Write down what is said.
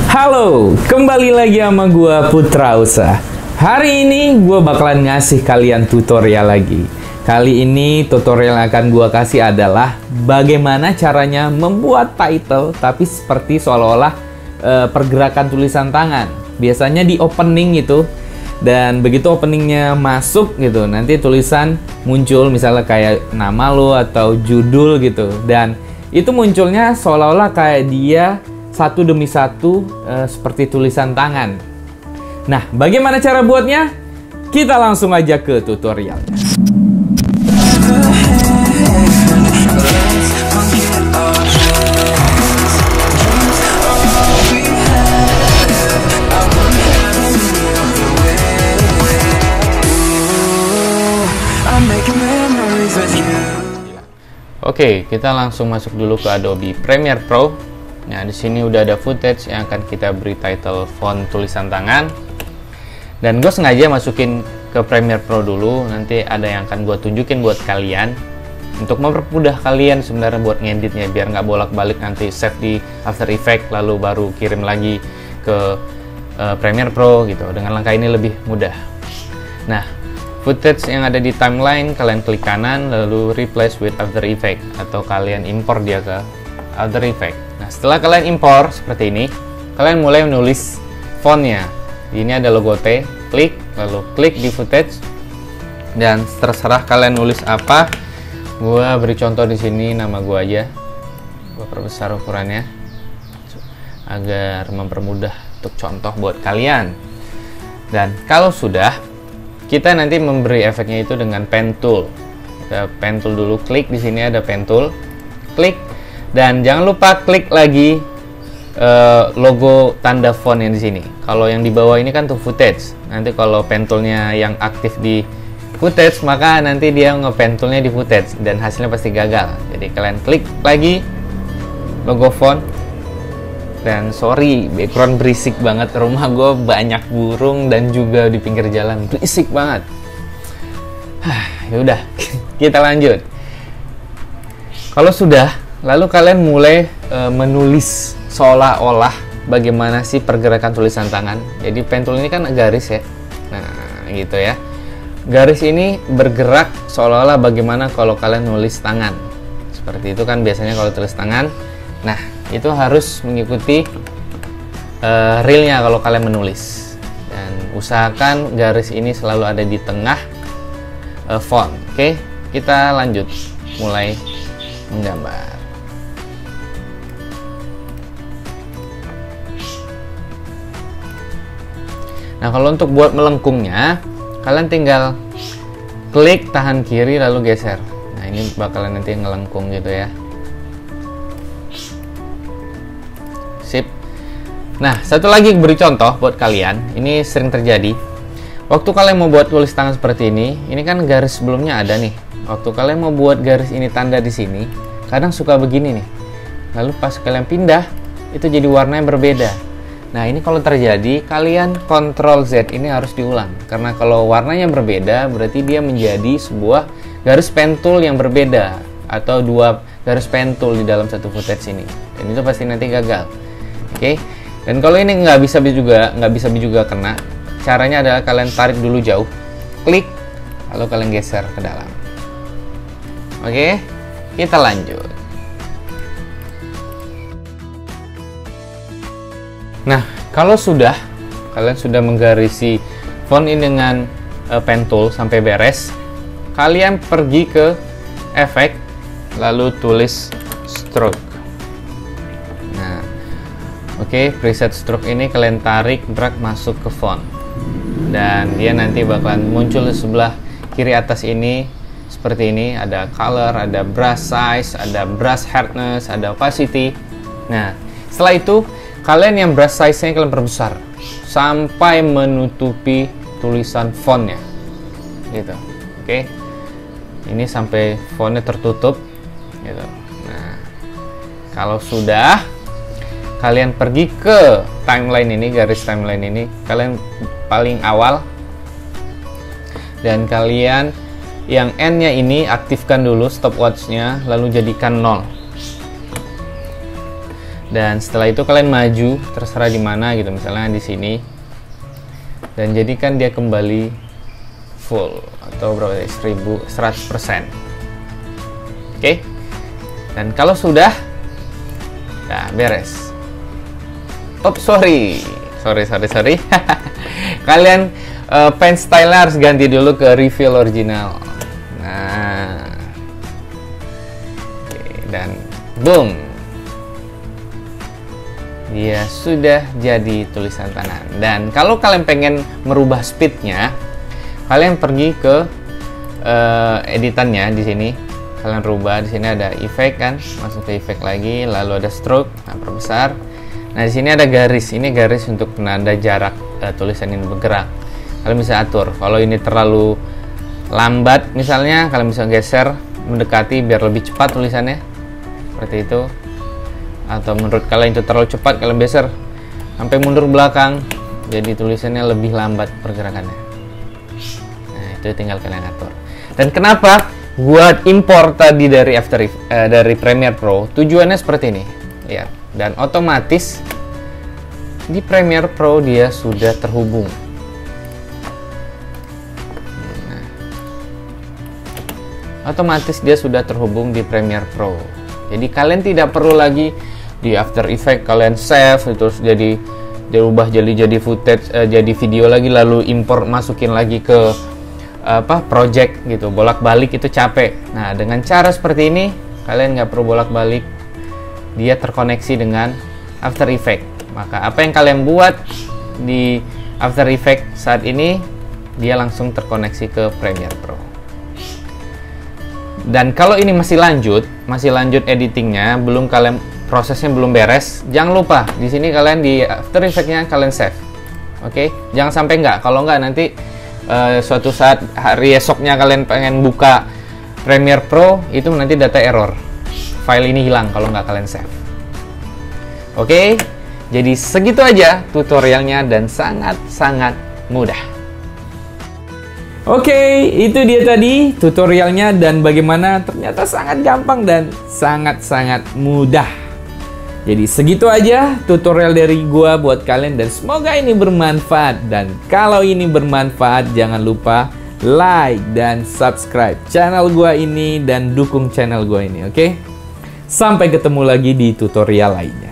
Halo, kembali lagi sama gua Putra Usa. Hari ini gua bakalan ngasih kalian tutorial lagi. Kali ini tutorial yang akan gua kasih adalah bagaimana caranya membuat title tapi seperti seolah-olah pergerakan tulisan tangan. Biasanya di opening itu, dan begitu openingnya masuk gitu, nanti tulisan muncul misalnya kayak nama lo atau judul gitu, dan itu munculnya seolah-olah kayak dia satu demi satu seperti tulisan tangan. Nah, bagaimana cara buatnya? Kita langsung aja ke tutorialnya. Oke, kita langsung masuk dulu ke Adobe Premiere Pro. Nah, di sini udah ada footage yang akan kita beri title font tulisan tangan. Dan gue sengaja masukin ke Premiere Pro dulu, nanti ada yang akan gue tunjukin buat kalian untuk mempermudah kalian sebenarnya buat ngeditnya, biar nggak bolak-balik nanti save di After Effects lalu baru kirim lagi ke Premiere Pro gitu. Dengan langkah ini lebih mudah. Nah, footage yang ada di timeline kalian klik kanan lalu replace with After Effects, atau kalian import dia ke After Effects. Nah, setelah kalian impor seperti ini, kalian mulai menulis fontnya. Ini ada logo T, klik, lalu klik di footage, dan terserah kalian nulis apa. Gua beri contoh di sini nama gua aja. Gua perbesar ukurannya agar mempermudah untuk contoh buat kalian. Dan kalau sudah, kita nanti memberi efeknya itu dengan pen tool. Kita pen tool dulu, klik di sini ada pen tool, klik. Dan jangan lupa klik lagi logo tanda font yang di sini. Kalau yang di bawah ini kan tuh footage. Nanti kalau pen toolnya yang aktif di footage, maka nanti dia nge-pen toolnya di footage dan hasilnya pasti gagal. Jadi kalian klik lagi logo font. Dan sorry, background berisik banget. Rumah gue banyak burung dan juga di pinggir jalan berisik banget. Yaudah, kita lanjut. Kalau sudah, lalu kalian mulai menulis seolah-olah bagaimana sih pergerakan tulisan tangan. Jadi pen tool ini kan garis ya. Nah, gitu ya. Garis ini bergerak seolah-olah bagaimana kalau kalian nulis tangan. Seperti itu kan biasanya kalau tulis tangan. Nah, itu harus mengikuti realnya kalau kalian menulis. Dan usahakan garis ini selalu ada di tengah font. Oke, kita lanjut mulai menggambar. Nah, kalau untuk buat melengkungnya, kalian tinggal klik tahan kiri lalu geser. Nah, ini bakalan nanti ngelengkung gitu ya. Sip. Nah, satu lagi beri contoh buat kalian. Ini sering terjadi. Waktu kalian mau buat tulis tangan seperti ini kan garis sebelumnya ada nih. Waktu kalian mau buat garis ini tanda di sini, kadang suka begini nih. Lalu pas kalian pindah, itu jadi warna yang berbeda. Nah, ini kalau terjadi, kalian Ctrl Z ini harus diulang. Karena kalau warnanya berbeda, berarti dia menjadi sebuah garis pen tool yang berbeda. Atau dua garis pen tool di dalam satu footage ini. Dan itu pasti nanti gagal. Oke? Dan kalau ini nggak bisa juga kena, caranya adalah kalian tarik dulu jauh. Klik, lalu kalian geser ke dalam. Oke? Kita lanjut. Nah, kalau kalian sudah menggarisi font ini dengan pen tool sampai beres, kalian pergi ke efek, lalu tulis stroke. Nah, oke, preset stroke ini kalian tarik, drag masuk ke font, dan dia nanti bakalan muncul di sebelah kiri atas ini seperti ini. Ada color, ada brush size, ada brush hardness, ada opacity. Nah, setelah itu kalian yang brush size-nya kalian perbesar sampai menutupi tulisan fontnya gitu. Oke, ini sampai fontnya tertutup gitu. Nah, kalau sudah, kalian pergi ke timeline ini, garis timeline ini, kalian paling awal, dan kalian yang N-nya ini aktifkan dulu stopwatch-nya, lalu jadikan 0. Dan setelah itu kalian maju terserah di mana gitu, misalnya di sini, dan jadikan dia kembali full atau berapa ya, 100%. Oke. Dan kalau sudah, nah beres. Sorry. Kalian pen style harus ganti dulu ke refill original. Nah, dan boom, dia sudah jadi tulisan tangan. Dan kalau kalian pengen merubah speednya, kalian pergi ke editannya di sini. Kalian rubah, di sini ada efek kan, masuk ke efek lagi, lalu ada stroke, nah perbesar. Nah di sini ada garis, ini garis untuk penanda jarak tulisan ini bergerak. Kalian bisa atur. Kalau ini terlalu lambat, misalnya kalian bisa geser mendekati biar lebih cepat tulisannya, seperti itu. Atau menurut kalian itu terlalu cepat, kalian geser sampai mundur belakang, jadi tulisannya lebih lambat pergerakannya. Nah itu tinggal kalian atur. Dan kenapa buat impor tadi dari dari Premiere Pro, tujuannya seperti ini, lihat. Dan otomatis di Premiere Pro dia sudah terhubung. Nah, otomatis dia sudah terhubung di Premiere Pro. Jadi kalian tidak perlu lagi di After Effects kalian save terus jadi diubah jadi footage, jadi video lagi, lalu impor masukin lagi ke project gitu, bolak-balik itu capek. Nah dengan cara seperti ini kalian nggak perlu bolak-balik, dia terkoneksi dengan After Effects. Maka apa yang kalian buat di After Effects saat ini, dia langsung terkoneksi ke Premiere Pro. Dan kalau ini masih lanjut editingnya, prosesnya belum beres, jangan lupa di sini kalian di After Effects-nya kalian save. Oke, jangan sampai enggak. Kalau enggak nanti suatu saat hari esoknya kalian pengen buka Premiere Pro, itu nanti data error. File ini hilang kalau nggak kalian save. Oke, jadi segitu aja tutorialnya dan sangat-sangat mudah. Oke, itu dia tadi tutorialnya dan bagaimana ternyata sangat gampang dan sangat-sangat mudah. Jadi segitu aja tutorial dari gua buat kalian dan semoga ini bermanfaat. Dan kalau ini bermanfaat, jangan lupa like dan subscribe channel gua ini dan dukung channel gua ini, oke? Sampai ketemu lagi di tutorial lainnya.